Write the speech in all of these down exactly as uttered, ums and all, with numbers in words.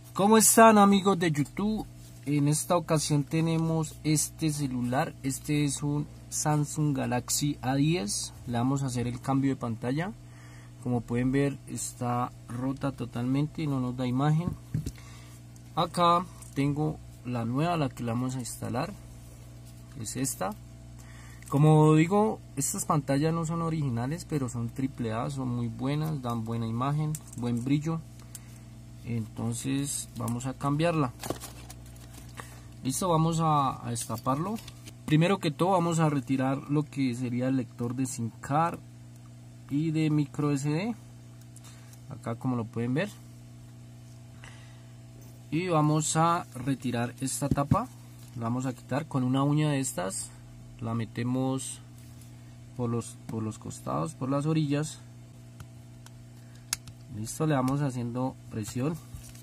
¿Cómo están, amigos de YouTube? En esta ocasión tenemos este celular. Este es un Samsung Galaxy A diez. Le vamos a hacer el cambio de pantalla. Como pueden ver, está rota totalmente y no nos da imagen. Acá tengo la nueva, la que la vamos a instalar. Es esta. Como digo, estas pantallas no son originales, pero son triple A, son muy buenas, dan buena imagen, buen brillo. Entonces vamos a cambiarla. Listo, vamos a, a destaparlo. Primero que todo vamos a retirar lo que sería el lector de SIM card y de micro S D. Acá, como lo pueden ver. Y vamos a retirar esta tapa. La vamos a quitar con una uña de estas. La metemos por los, por los costados, por las orillas. Listo, le vamos haciendo presión.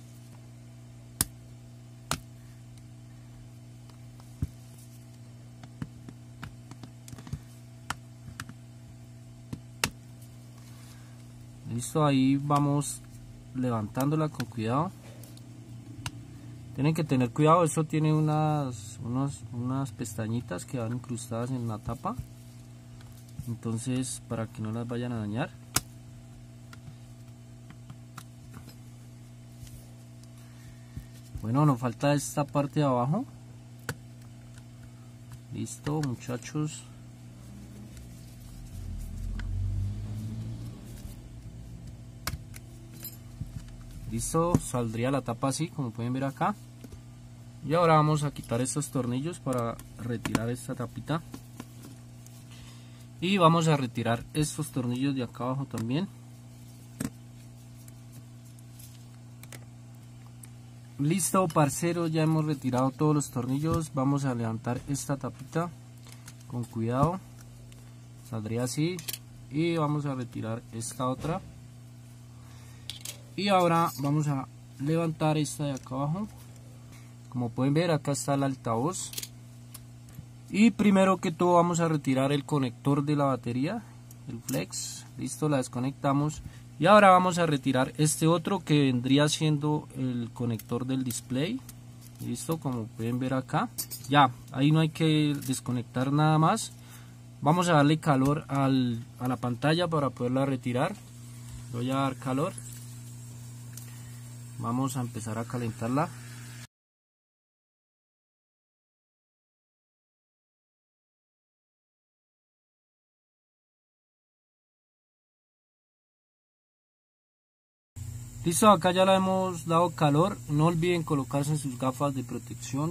Listo, ahí vamos levantándola con cuidado. Tienen que tener cuidado, eso tiene unas, unas, unas pestañitas que van incrustadas en la tapa. Entonces, para que no las vayan a dañar. Bueno, nos falta esta parte de abajo. Listo, muchachos. Listo, saldría la tapa así, como pueden ver acá. Y ahora vamos a quitar estos tornillos para retirar esta tapita. Y vamos a retirar estos tornillos de acá abajo también. Listo, parceros, ya hemos retirado todos los tornillos. Vamos a levantar esta tapita con cuidado. Saldría así. Y vamos a retirar esta otra. Y ahora vamos a levantar esta de acá abajo. Como pueden ver, acá está el altavoz. Y primero que todo vamos a retirar el conector de la batería, el flex. Listo, la desconectamos. Y ahora vamos a retirar este otro que vendría siendo el conector del display. Listo, como pueden ver acá. Ya, ahí no hay que desconectar nada más. Vamos a darle calor al, a la pantalla para poderla retirar. Voy a dar calor. Vamos a empezar a calentarla. Listo, acá ya la hemos dado calor. No olviden colocarse sus gafas de protección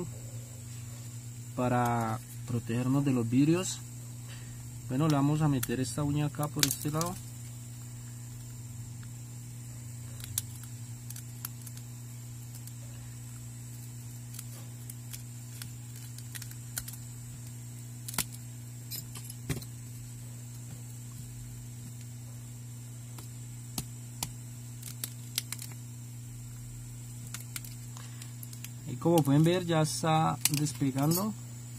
para protegernos de los vidrios. Bueno, le vamos a meter esta uña acá por este lado. Y como pueden ver, ya está despegando.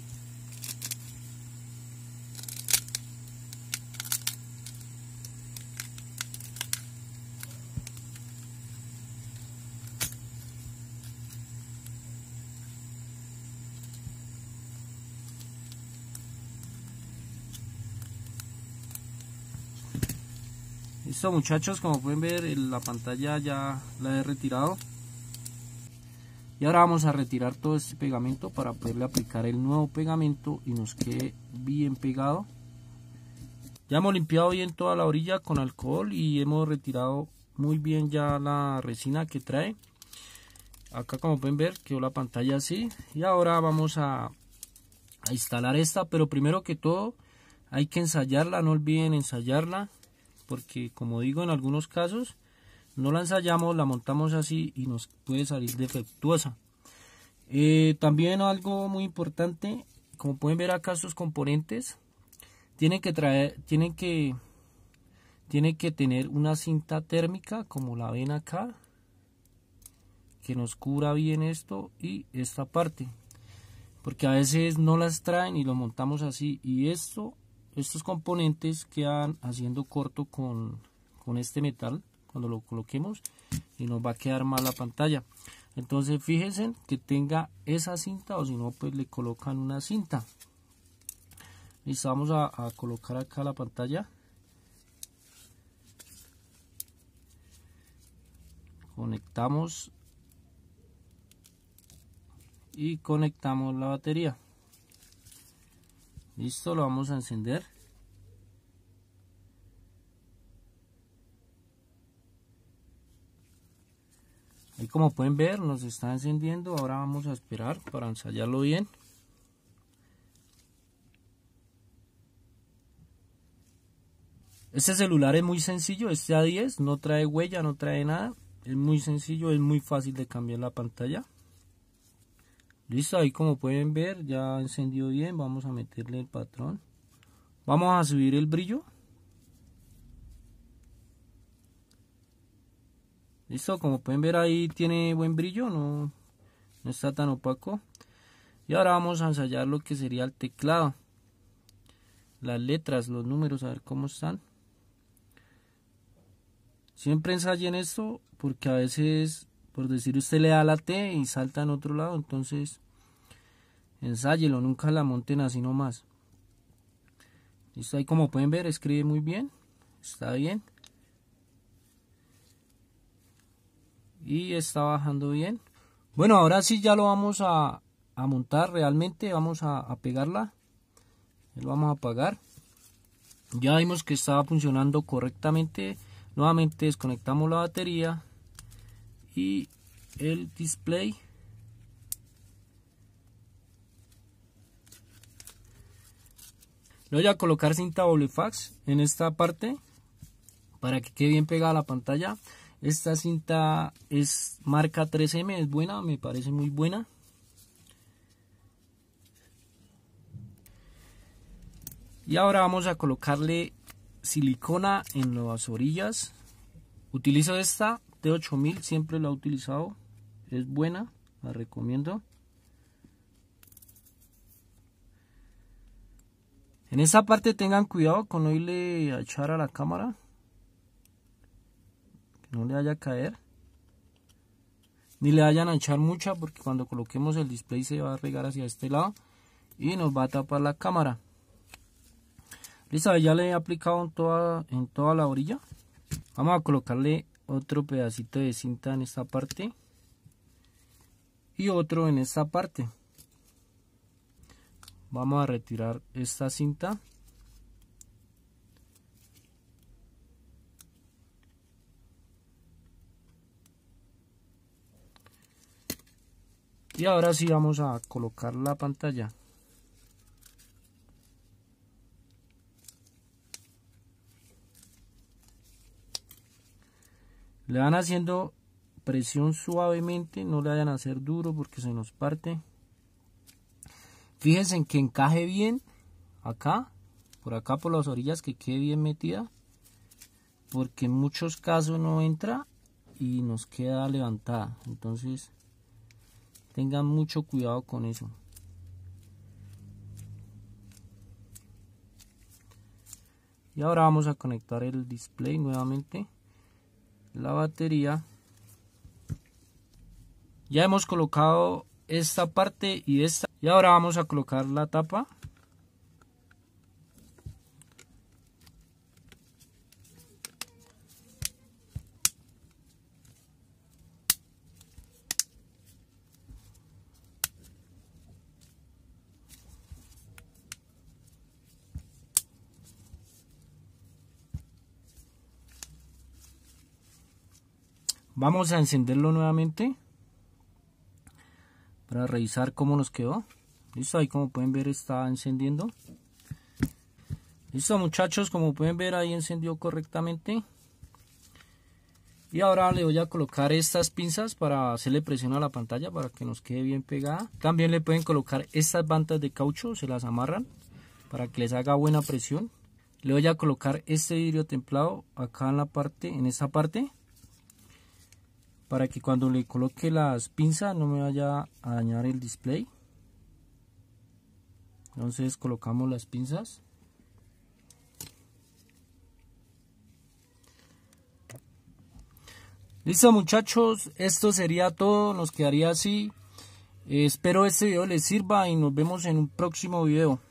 Listo, muchachos, como pueden ver, la pantalla ya la he retirado. Y ahora vamos a retirar todo este pegamento para poderle aplicar el nuevo pegamento y nos quede bien pegado. Ya hemos limpiado bien toda la orilla con alcohol y hemos retirado muy bien ya la resina que trae. Acá, como pueden ver, quedó la pantalla así. Y ahora vamos a, a instalar esta, pero primero que todo hay que ensayarla. No olviden ensayarla, porque como digo, en algunos casos no la ensayamos, la montamos así y nos puede salir defectuosa. Eh, también algo muy importante, como pueden ver acá, estos componentes tienen que traer, tienen que, tienen que tener una cinta térmica, como la ven acá, que nos cubra bien esto y esta parte, porque a veces no las traen y lo montamos así y esto, estos componentes quedan haciendo corto con, con este metal cuando lo coloquemos y nos va a quedar mal la pantalla. Entonces fíjense que tenga esa cinta, o si no pues le colocan una cinta. Listo, vamos a, a colocar acá la pantalla. Conectamos y conectamos la batería. Listo, lo vamos a encender. Ahí como pueden ver nos está encendiendo. Ahora vamos a esperar para ensayarlo bien. Este celular es muy sencillo, este A diez no trae huella, no trae nada. Es muy sencillo, es muy fácil de cambiar la pantalla. Listo, ahí como pueden ver ya encendió bien. Vamos a meterle el patrón. Vamos a subir el brillo. Listo, como pueden ver ahí tiene buen brillo, no, no está tan opaco. Y ahora vamos a ensayar lo que sería el teclado. Las letras, los números, a ver cómo están. Siempre ensayen esto porque a veces, por decir, usted le da la T y salta en otro lado. Entonces, ensáyelo, nunca la monten así nomás. Listo, ahí como pueden ver, escribe muy bien. Está bien. Y está bajando bien. Bueno, ahora sí ya lo vamos a, a montar realmente. Vamos a, a pegarla. Lo vamos a apagar. Ya vimos que estaba funcionando correctamente. Nuevamente desconectamos la batería y el display. Le voy a colocar cinta doble fax en esta parte para que quede bien pegada la pantalla. Esta cinta es marca tres eme, es buena, me parece muy buena. Y ahora vamos a colocarle silicona en las orillas. Utilizo esta T ocho mil, siempre la he utilizado, es buena, la recomiendo. En esta parte tengan cuidado con no irle a echar a la cámara, que no le vaya a caer, ni le vayan a echar mucha, porque cuando coloquemos el display se va a regar hacia este lado y nos va a tapar la cámara. Listo, ya le he aplicado en toda, en toda la orilla. Vamos a colocarle otro pedacito de cinta en esta parte y otro en esta parte. Vamos a retirar esta cinta. Y ahora sí vamos a colocar la pantalla. Le van haciendo presión suavemente, no le vayan a hacer duro porque se nos parte. Fíjense en que encaje bien acá, por acá por las orillas, que quede bien metida, porque en muchos casos no entra y nos queda levantada. Entonces tengan mucho cuidado con eso. Y ahora vamos a conectar el display nuevamente. La batería. Ya hemos colocado esta parte y esta. Y ahora vamos a colocar la tapa. Vamos a encenderlo nuevamente para revisar cómo nos quedó. Listo, ahí como pueden ver está encendiendo. Listo muchachos, como pueden ver ahí encendió correctamente. Y ahora le voy a colocar estas pinzas para hacerle presión a la pantalla para que nos quede bien pegada. También le pueden colocar estas bandas de caucho, se las amarran para que les haga buena presión. Le voy a colocar este vidrio templado acá en la parte, en esta parte, para que cuando le coloque las pinzas no me vaya a dañar el display. Entonces colocamos las pinzas. Listo muchachos, esto sería todo, nos quedaría así. Eh, espero este video les sirva y nos vemos en un próximo video.